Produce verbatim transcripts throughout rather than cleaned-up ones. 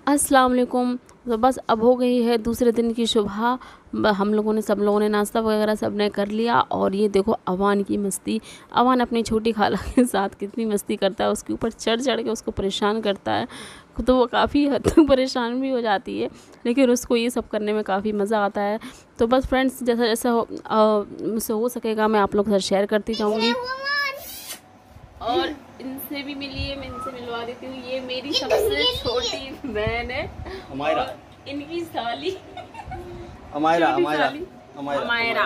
अस्सलाम वालेकुम। तो बस अब हो गई है दूसरे दिन की सुबह। हम लोगों ने सब लोगों ने नाश्ता वगैरह सब ने कर लिया। और ये देखो अवान की मस्ती। अवान अपनी छोटी खाला के साथ कितनी मस्ती करता है, उसके ऊपर चढ़ चढ़ के उसको परेशान करता है। तो वो काफ़ी हद तक परेशान भी हो जाती है, लेकिन उसको ये सब करने में काफ़ी मज़ा आता है। तो बस फ्रेंड्स, जैसा जैसा हो, मुझसे हो सकेगा मैं आप लोगों के साथ शेयर करती जाऊँगी। और इनसे भी मिलिए, मैं इनसे मिलवा देती हूँ। ये मेरी सबसे छोटी बहन है, अमायरा। इनकी साली अमायरा अमायरा अमायरा।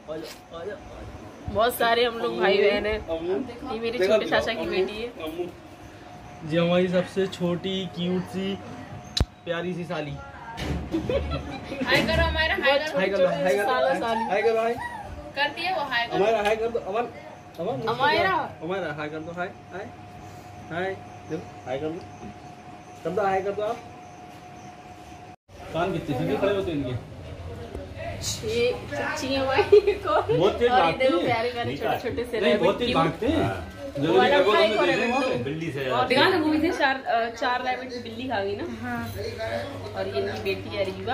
बहुत सारे हम लोग भाई बहन हैं। ये मेरे छोटे चाचा की बेटी है जी, हमारी सबसे छोटी क्यूट सी प्यारी सी साली। हाय करो अमायरा, हाय करो, हाय करो, हाय करो, हाय करो, हाय करती है वो। हाय करो अमायरा, हाय कर दो अमन, अमायरा अमायरा हाय कर दो, हाय हाय हाय हाय कर दो, कर दो हाय कर दो। आप कान कितने सीधे खड़े होते इनके। ये चच्ची है भाई को बहुत तेज भागते हैं, प्यारे प्यारे छोटे छोटे से नहीं बहुत तेज भागते हैं। वाला भाई को रैबिट बिल्ली से दिखा ना, वो थे चार चार रैबिट बिल्ली खा गई ना। हाँ। और ये इनकी बेटी है रीवा।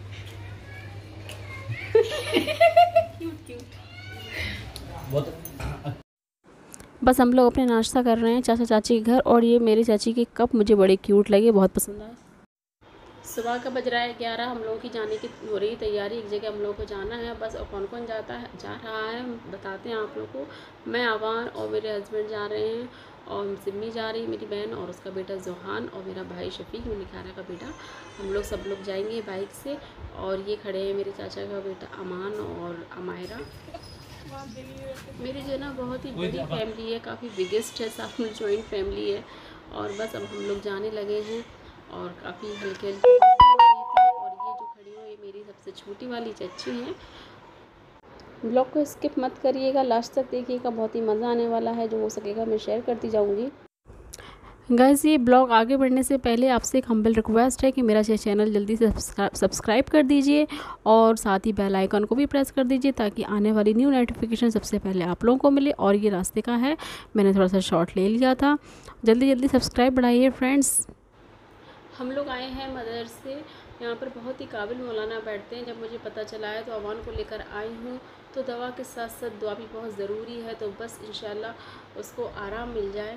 क्यूट क्यूट बहुत। बस हम लोग अपने नाश्ता कर रहे हैं चाचा चाची के घर। और ये मेरी चाची के कप मुझे बड़े क्यूट लगे, बहुत पसंद आए। सुबह का बज रहा है ग्यारह। हम लोगों की जाने की हो रही तैयारी। एक जगह हम लोगों को जाना है। बस और कौन कौन जाता है जा रहा है बताते हैं आप लोगों को। मैं अवान और मेरे हस्बैंड जा रहे हैं, और सिम्मी जा रही है मेरी बहन, और उसका बेटा जोहान, और मेरा भाई शफीक निखारा का बेटा। हम लोग सब लोग जाएंगे बाइक से। और ये खड़े हैं मेरे चाचा का बेटा अमान और अमायरा। मेरी जो है ना बहुत ही बड़ी फैमिली है, काफ़ी बिगेस्ट है, साथ में जॉइंट फैमिली है। और बस अब हम लोग जाने लगे हैं, और काफ़ी हल्के हल्के। और ये जो खड़ी हो ये मेरी सबसे छोटी वाली चच्ची हैं। ब्लॉग को स्किप मत करिएगा, लास्ट तक देखिएगा, बहुत ही मज़ा आने वाला है। जो हो सकेगा मैं शेयर करती जाऊँगी। गाइस, ये ब्लॉग आगे बढ़ने से पहले आपसे एक हम्बल रिक्वेस्ट है कि मेरा चैनल जल्दी से सब्सक्राइब कर दीजिए, और साथ ही बेल आइकन को भी प्रेस कर दीजिए, ताकि आने वाली न्यू नोटिफिकेशन सबसे पहले आप लोगों को मिले। और ये रास्ते का है, मैंने थोड़ा सा शॉर्ट ले लिया था। जल्दी जल्दी सब्सक्राइब बढ़ाइए फ्रेंड्स। हम लोग आए हैं मदरसे। यहाँ पर बहुत ही काबिल मौलाना बैठते हैं। जब मुझे पता चला है तो अवान को लेकर आई हूँ। तो दवा के साथ साथ दुआ भी बहुत ज़रूरी है, तो बस इंशाल्लाह उसको आराम मिल जाए।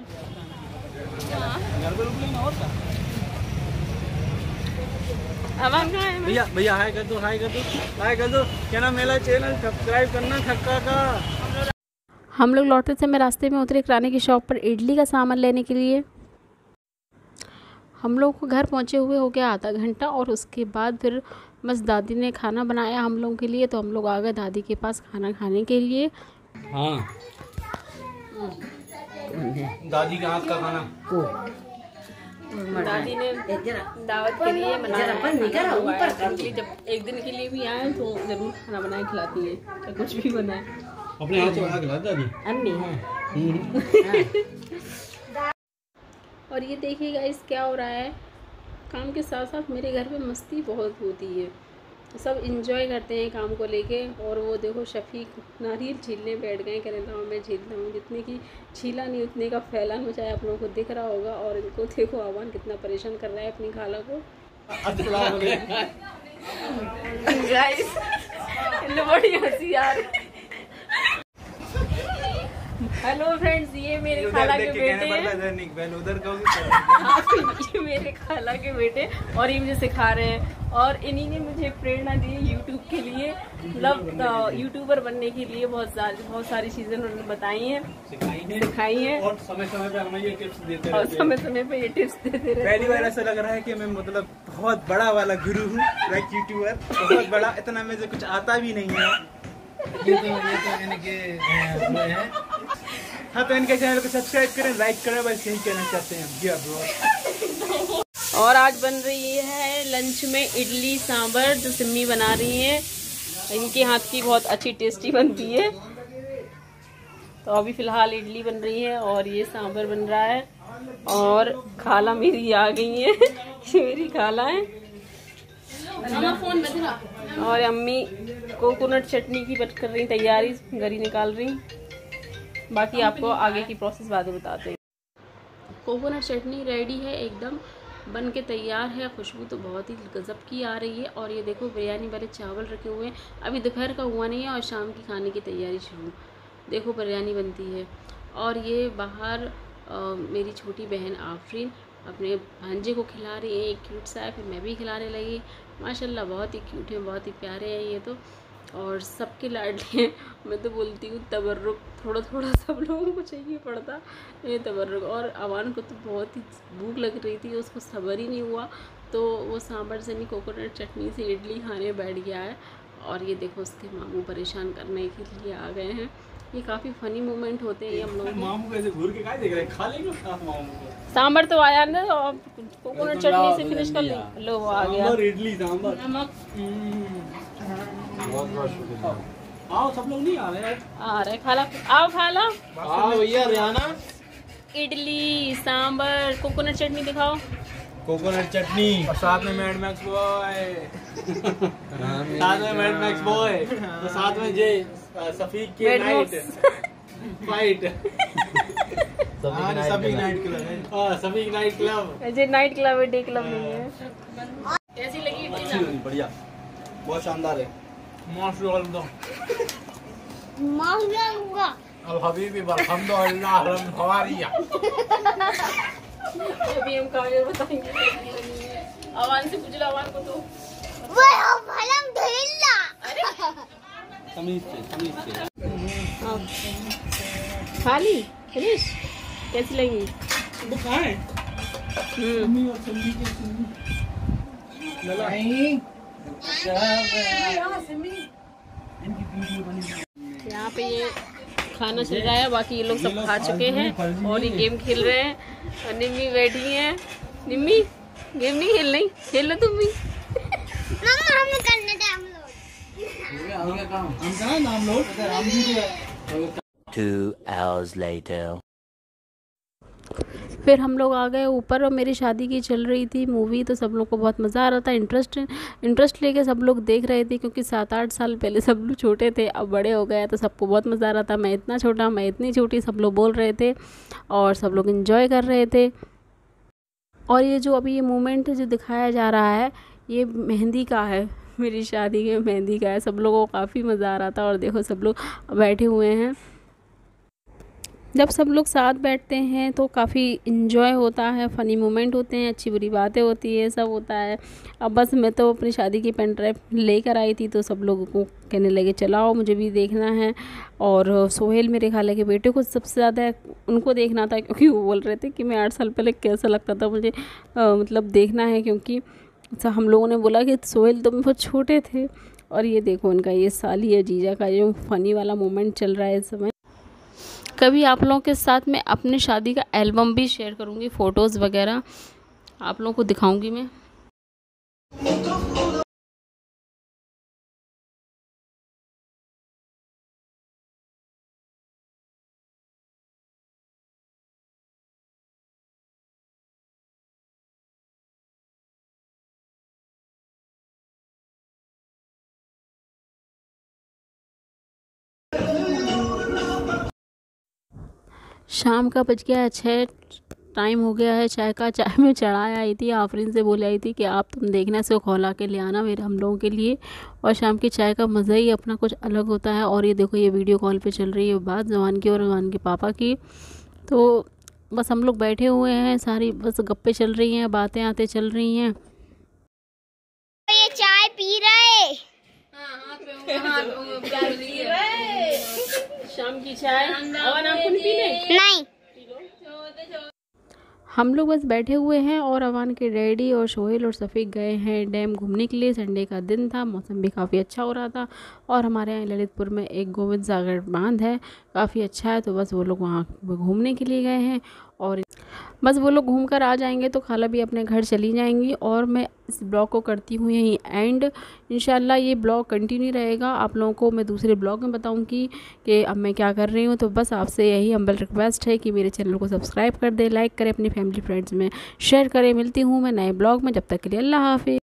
अवान कहाँ है? भैया भैया हाय कर दो, हाय कर दो, हाय कर दो। क्या नाम मेरा चैनल सब्सक्राइब करना खक्का का। हम लोग लौटते थे, मैं रास्ते में उतरे किराने की शॉप पर इडली का सामान लेने के लिए। हम लोग को घर पहुंचे हुए हो गया आधा घंटा, और उसके बाद फिर बस दादी ने खाना बनाया हम लोगों के लिए। तो हम लोग आ गए दादी के पास खाना खाने के लिए। हाँ, दादी के हाथ का खाना दादी ने दावत के लिए बनाया। जब एक दिन के लिए भी आए तो जरूर खाना बनाए खिलाती है, चाहे कुछ भी बनाए अपने हाथ से बना के लाती दादी अम्मी है। और ये देखिए गाइस क्या हो रहा है, काम के साथ साथ मेरे घर में मस्ती बहुत होती है। सब इंजॉय करते हैं काम को लेके। और वो देखो शफीक नारियल छीलने बैठ गए, कह रहे मैं झीलता हूँ। जितने की छीला नहीं उतने का फैलान हो जाए, आप लोगों को दिख रहा होगा। और इनको देखो अवान कितना परेशान कर रहा है अपनी खाला को। गाइस बड़ी हंसी आ रही। हेलो फ्रेंड्स, ये मेरे खाला के बेटे हैं। उधर ये मेरे खाला के बेटे, और ये मुझे सिखा रहे हैं। और इन्हीं ने मुझे प्रेरणा दी यूट्यूब के लिए, मतलब यूट्यूबर बनने के लिए। बहुत सारी बहुत सारी चीजें उन्होंने बताई हैं, सिखाई हैं, और समय समय पे हमें ये टिप्स देते और समय समय पे ये टिप्स देते रहते। पहली बार ऐसा लग रहा है कि मैं मतलब बहुत बड़ा वाला गुरु हूँ, लाइक यूट्यूबर बहुत बड़ा। इतना मुझे कुछ आता भी नहीं है। ये तो ये तो इनके हैं। हाँ, तो इनके चैनल को सब्सक्राइब करें, लाइक करें, बस यही कहना चाहते हैं हम। ब्रो। और आज बन रही है लंच में इडली सांभर, जो सिम्मी बना रही है। इनके हाथ की बहुत अच्छी टेस्टी बनती है। तो अभी फिलहाल इडली बन रही है और ये सांभर बन रहा है। और खाला मेरी आ गई है। मेरी खाला है। और अम्मी कोकोनट चटनी की बट कर रही तैयारी, गरी निकाल रही। बाकी आपको आगे की प्रोसेस बाद में बताते हैं। कोकोनट चटनी रेडी है एकदम। बन के तैयार है। खुशबू तो बहुत ही गज़ब की आ रही है। और ये देखो बिरयानी वाले चावल रखे हुए हैं। अभी दोपहर का हुआ नहीं है और शाम की खाने की तैयारी शुरू। देखो बिरयानी बनती है। और ये बाहर आ, मेरी छोटी बहन आफरीन अपने भांजे को खिला रही है। एक क्यूट सा है, फिर मैं भी खिलाने लगी। माशाल्लाह बहुत ही क्यूट है, बहुत ही प्यारे हैं ये तो, और सबके लाडले हैं। मैं तो बोलती हूँ तबर्रुक, थोड़ा थोड़ा सब लोगों को चाहिए पड़ता ये तबर्रुक। और अवान को तो बहुत ही भूख लग रही थी, उसको सब्र ही नहीं हुआ, तो वो सांभर से नहीं कोकोनट चटनी से इडली खाने बैठ गया है। और ये देखो उसके मामू परेशान करने के लिए आ गए हैं। ये काफ़ी फ़नी मोमेंट होते हैं ये हम लोग। मामू कैसे घूर के काय देख रहे हैं, खा लेंगे मामू को। सांभर तो आया ना, और कोकोनट चटनी से फिनिश कर लो। लो वो आ गया इडली सांभर नमक। आओ सब लोग नहीं आ रहे आ रहे खाला, आओ खाला, आओ भैया रियाना। इडली सांभर कोकोनट चटनी दिखाओ। कोकोनट चटनी और साथ में मैड मैक्स बॉय साथ में मैड मैक्स बॉय तो साथ में जे सफीक की night fight Safiq nightclub है। हां Safiq nightclub, J nightclub है, डे क्लब नहीं है। कैसी लगी इडली? बढ़िया, बहुत शानदार है। माशाल्लाह माशाल्लाह अब हबीबी अल्हम्दुलिल्लाह हवारिया। अभी हम खाने बताएंगे। आवान से पूछ लो, आवान को तो वो अल्हम्दुलिल्लाह। तमीज से तमीज से खाली फिनिश। कैसी लगी? वो खाए मम्मी और समी के सुनी नहीं यहाँ पे ये खाना चल रहा है, बाकी ये लोग सब खा चुके हैं और ये गेम खेल रहे हैं। और निम्मी बैठी है। निम्मी गेम नहीं खेल रही, खेल लो तुम भी। मम्मा हमें करने दे हम लोग। हम कहाँ नाम लोग हम भी। Two hours later. फिर हम लोग आ गए ऊपर और मेरी शादी की चल रही थी मूवी, तो सब लोग को बहुत मज़ा आ रहा था। इंटरेस्ट इंटरेस्ट लेके सब लोग देख रहे थे, क्योंकि सात आठ साल पहले सब लोग छोटे थे, अब बड़े हो गए तो सबको बहुत मज़ा आ रहा था। मैं इतना छोटा, मैं इतनी छोटी, सब लोग बोल रहे थे और सब लोग एंजॉय कर रहे थे। और ये जो अभी ये मोमेंट जो दिखाया जा रहा है, ये मेहंदी का है, मेरी शादी के मेहंदी का है। सब लोगों को काफ़ी मज़ा आ रहा था। और देखो सब लोग बैठे हुए हैं। जब सब लोग साथ बैठते हैं तो काफ़ी इन्जॉय होता है, फ़नी मोमेंट होते हैं, अच्छी बुरी बातें होती है, सब होता है। अब बस मैं तो अपनी शादी की पेन ड्राइव लेकर आई थी, तो सब लोगों को कहने लगे चलाओ मुझे भी देखना है। और सोहेल मेरे खाले के बेटे को सबसे ज़्यादा उनको देखना था, क्योंकि वो बोल रहे थे कि मैं आठ साल पहले कैसा लगता था मुझे आ, मतलब देखना है, क्योंकि हम लोगों ने बोला कि सोहेल तुम बहुत छोटे थे। और ये देखो उनका ये साली या जीजा का जो फ़नी वाला मोमेंट चल रहा है इस समय। कभी आप लोगों के साथ मैं अपने शादी का एल्बम भी शेयर करूँगी, फ़ोटोज़ वगैरह आप लोगों को दिखाऊंगी मैं। शाम का बज गया है छः, टाइम हो गया है चाय का। चाय में चढ़ाई आई थी, आफरीन से बोली आई थी कि आप तुम देखना से खौला के ले आना मेरे हम लोगों के लिए। और शाम की चाय का मज़ा ही अपना कुछ अलग होता है। और ये देखो ये वीडियो कॉल पे चल रही है बात जवान की और जवान के पापा की। तो बस हम लोग बैठे हुए हैं, सारी बस गप्पे चल रही हैं, बातें आते चल रही हैं। ये चाय पी रहे। शाम की चाय और आपको नहीं पीने? नहीं। हम लोग बस बैठे हुए हैं और अवान के डैडी और सोहेल और सफ़ीक गए हैं डैम घूमने के लिए। संडे का दिन था, मौसम भी काफ़ी अच्छा हो रहा था। और हमारे यहाँ ललितपुर में एक गोविंद सागर बांध है, काफ़ी अच्छा है, तो बस वो लोग वहाँ घूमने के लिए गए हैं। और बस वो लोग घूम कर आ जाएंगे तो खाला भी अपने घर चली जाएंगी। और मैं इस ब्लॉग को करती हूँ यहीं एंड। इंशाल्लाह ये ब्लॉग कंटिन्यू रहेगा, आप लोगों को मैं दूसरे ब्लॉग में बताऊँगी कि अब मैं क्या कर रही हूँ। तो बस आपसे यही हम्बल रिक्वेस्ट है कि मेरे चैनल को सब्सक्राइब कर दे, लाइक करें, अपनी फैमिली फ्रेंड्स में शेयर करें। मिलती हूँ मैं नए ब्लॉग में, जब तक के लिए अल्लाह हाफिज़।